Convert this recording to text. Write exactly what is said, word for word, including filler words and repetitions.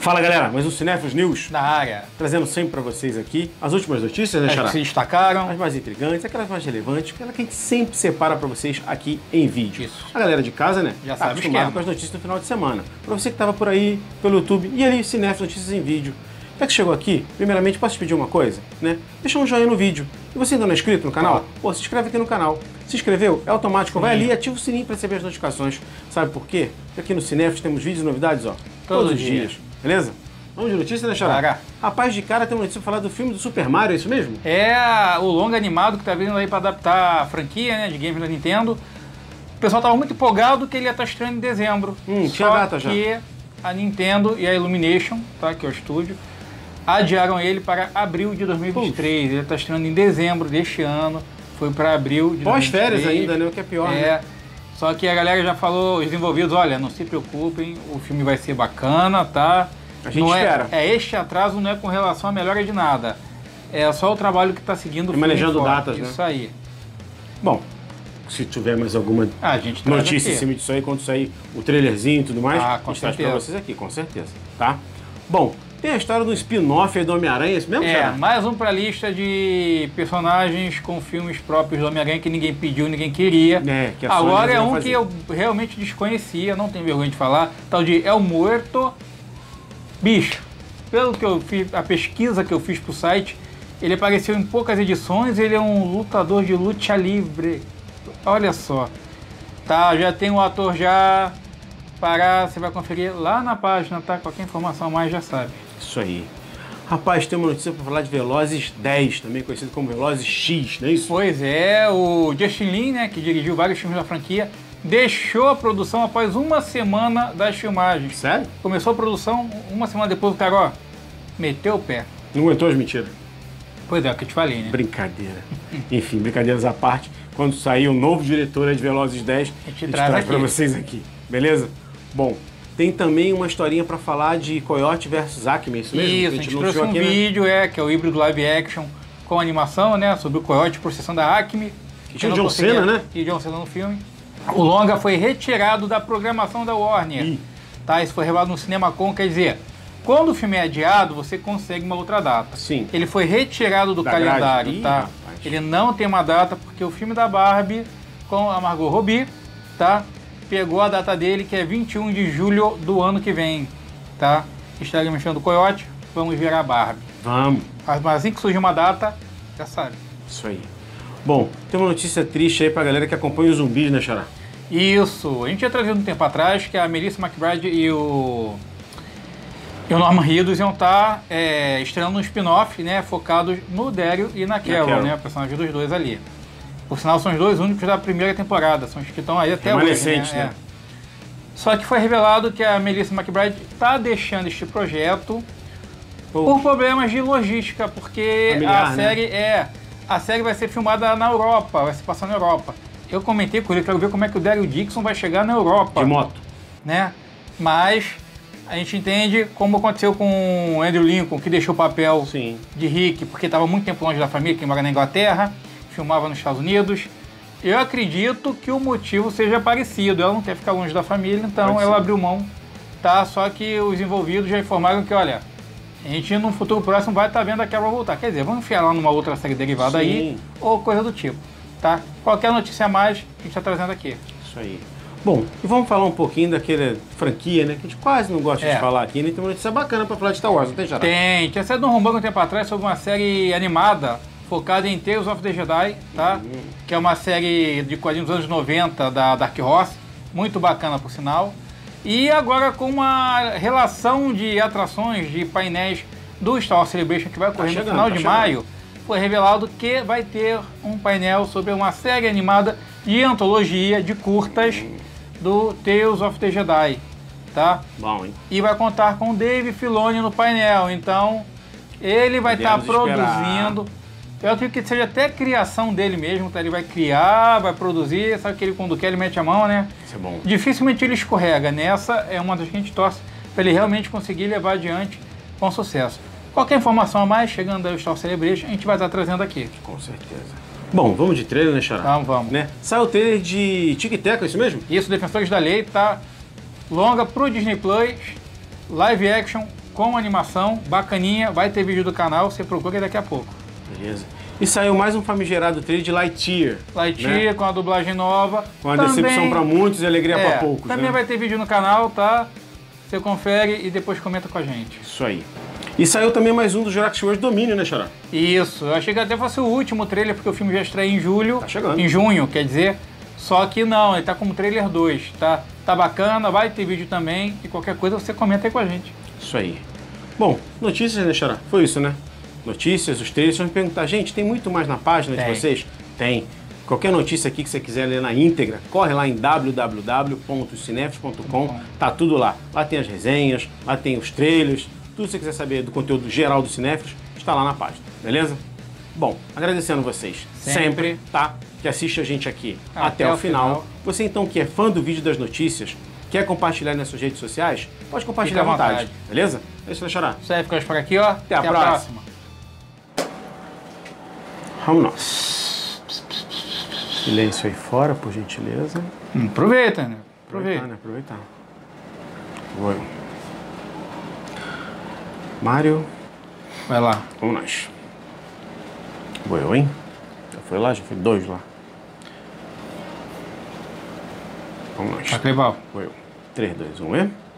Fala galera, mais um Cinéfilos News na área, trazendo sempre para vocês aqui as últimas notícias, né, Xará? As que se destacaram, as mais intrigantes, aquelas mais relevantes, aquela que a gente sempre separa para vocês aqui em vídeo. Isso. A galera de casa, né, já tá sabe acostumado com as notícias do final de semana. Para você que estava por aí pelo YouTube e ali Cinéfilos Notícias em vídeo, já que chegou aqui, primeiramente posso te pedir uma coisa, né? Deixa um joinha no vídeo. E você ainda não é inscrito no canal? Pô, se inscreve aqui no canal. Se inscreveu? É automático. Sim. Vai ali e ativa o sininho para receber as notificações. Sabe por quê? Porque aqui no Cinéfilos temos vídeos e novidades, ó, todos, todos os dias. dias. Beleza? Vamos de notícia, né, Xará? Cara. Rapaz, de cara tem uma notícia pra falar do filme do Super Mario, é isso mesmo? É o longa animado que tá vindo aí pra adaptar a franquia, né, de games da Nintendo. O pessoal tava muito empolgado que ele ia estar estreando em dezembro. Hum, tinha Só data já. que a Nintendo e a Illumination, tá, que é o estúdio, adiaram ele para abril de dois mil e vinte e três. Uf. Ele tá estreando em dezembro deste ano. Foi para abril de Pós-férias ainda, né? O que é pior, é. né? Só que a galera já falou, os envolvidos, olha, não se preocupem, o filme vai ser bacana, tá? A gente não espera. É, é, este atraso não é com relação à melhora de nada. É só o trabalho que está seguindo o filme. Manejando fora. datas, Isso né? aí. Bom, se tiver mais alguma ah, a gente notícia em cima disso aí, quando sair o trailerzinho e tudo mais, ah, a com gente traz certeza. pra vocês aqui, com certeza, tá? Bom, tem a história do spin-off aí do Homem-Aranha, isso mesmo, É, cara? mais um pra lista de personagens com filmes próprios do Homem-Aranha que ninguém pediu, ninguém queria. É, que a Agora Sony é um fazer. que eu realmente desconhecia, não tenho vergonha de falar, tal de El Muerto. Bicho, pelo que eu fiz, a pesquisa que eu fiz pro site, ele apareceu em poucas edições, ele é um lutador de luta livre. Olha só. Tá, já tem um ator já para, você vai conferir lá na página, tá? Qualquer informação a mais já sabe. Isso aí. Rapaz, tem uma notícia para falar de Velozes dez, também conhecido como Velozes X, não é isso? Pois é, o Justin Lin, né, que dirigiu vários filmes da franquia, deixou a produção após uma semana das filmagens. Sério? Começou a produção, uma semana depois o cara, ó, meteu o pé. Não aguentou as mentiras? Pois é, o que eu te falei, né? Brincadeira. Enfim, brincadeiras à parte, quando sair o novo diretor de Velozes dez, a gente, a gente traz, traz para vocês aqui, beleza? Bom, tem também uma historinha para falar de Coyote versus Acme, isso mesmo? Isso, que a gente, a gente trouxe um aqui, vídeo, né? é, que é o híbrido live action com animação, né, sobre o Coyote processando a Acme. Que tinha o John Cena, né? E John Cena no filme. O longa foi retirado da programação da Warner. Ih. Tá, isso foi revelado no CinemaCon, quer dizer, quando o filme é adiado, você consegue uma outra data. Sim. Ele foi retirado do Da calendário, grade. tá? Ih, rapaz. Ele não tem uma data, porque o filme da Barbie, com a Margot Robbie, tá? Pegou a data dele, que é vinte e um de julho do ano que vem, tá? Está mexendo o Coyote, vamos ver a Barbie. Vamos. Mas assim que surge uma data, já sabe. Isso aí. Bom, tem uma notícia triste aí pra galera que acompanha os zumbis, né, Xará? Isso, a gente tinha trazido um tempo atrás que a Melissa McBride e o, e o Norman Reedus iam estar é, estreando um spin-off, né, focados no Daryl e na Carol, Carol. né, o personagem dos dois ali. Por sinal, são os dois únicos da primeira temporada, são os que estão aí até hoje, né? Remanescentes, né? É. Só que foi revelado que a Melissa McBride está deixando este projeto Pô. por problemas de logística, porque Familiar, a né? série é a série vai ser filmada na Europa, vai se passar na Europa. Eu comentei com ele, quero ver como é que o Daryl Dixon vai chegar na Europa. De moto. Né? Mas a gente entende como aconteceu com o Andrew Lincoln, que deixou o papel Sim. de Rick, porque estava muito tempo longe da família, que mora na Inglaterra, filmava nos Estados Unidos. Eu acredito que o motivo seja parecido, ela não quer ficar longe da família, então Pode ela ser. abriu mão, tá? Só que os envolvidos já informaram que, olha, a gente no futuro próximo vai estar vendo a Carol voltar. Quer dizer, vamos enfiar lá numa outra série derivada Sim. aí, ou coisa do tipo, tá? Qualquer notícia a mais, a gente está trazendo aqui. Isso aí. Bom, e vamos falar um pouquinho daquela franquia, né? Que a gente quase não gosta É. de falar aqui, né? Tem uma notícia bacana pra falar de Star Wars, não tem, Xará? Tem, tinha saído um rumor um tempo atrás sobre uma série animada focada em Tales of the Jedi, tá? Uhum. Que é uma série de quadrinhos dos anos noventa da Dark Horse, muito bacana por sinal. E agora com uma relação de atrações, de painéis do Star Wars Celebration que vai ocorrer chegando, no final tá de chegando. maio, foi revelado que vai ter um painel sobre uma série animada de antologia de curtas do Tales of the Jedi, tá? Bom, hein? E vai contar com o Dave Filoni no painel, então ele vai estar Podemos produzindo. Eu acredito que seja até criação dele mesmo, tá? Ele vai criar, vai produzir, sabe que ele quando quer ele mete a mão, né? Isso é bom. Dificilmente ele escorrega, nessa é uma das que a gente torce para ele realmente conseguir levar adiante com sucesso. Qualquer informação a mais, chegando aí o Star Wars Celebration, a gente vai estar trazendo aqui. Com certeza. Bom, vamos de trailer, né, Xará? Vamos, vamos. Né? Saiu o trailer de Tic Tac, é isso mesmo? Isso, Defensores da Lei, tá longa pro Disney Plus, live action, com animação, bacaninha, vai ter vídeo do canal, você procura daqui a pouco. Beleza. E saiu mais um famigerado trailer de Lightyear. Lightyear, né? Com a dublagem nova. Com a também, decepção para muitos e alegria é, para poucos. Também né? vai ter vídeo no canal, tá? Você confere e depois comenta com a gente. Isso aí. E saiu também mais um do Jurassic World Domínio, né, Xará? Isso. Eu achei que até fosse o último trailer, porque o filme já estreia em julho. Tá chegando. Em junho, quer dizer. Só que não, ele tá como trailer dois, tá? Tá bacana, vai ter vídeo também. E qualquer coisa você comenta aí com a gente. Isso aí. Bom, notícias, né, Xará? Foi isso, né? Notícias, os trailers. Vocês vão me perguntar, gente, tem muito mais na página tem. de vocês? Tem. Qualquer notícia aqui que você quiser ler na íntegra, corre lá em w w w ponto cinéfilos ponto com, tá tudo lá. Lá tem as resenhas, lá tem os trailers, tudo que você quiser saber do conteúdo geral do Cinéfilos, está lá na página, beleza? Bom, agradecendo vocês sempre, sempre tá? Que assiste a gente aqui até, até o final. final. Você então que é fã do vídeo das notícias, quer compartilhar nas suas redes sociais, pode compartilhar à vontade, vontade, beleza? É isso, Xará. Isso aí, ficamos por aqui, ó. Até, até a, a próxima. próxima. Vamos nós. Silêncio aí fora, por gentileza. Hum, aproveita, né? Aproveita. né? Aproveitar. Vou eu. Mário. Vai lá. Vamos nós. Vou eu, hein? Já foi lá? Já foi dois lá. Vamos nós. Tá, Cleval. Vou eu. três, dois, um e...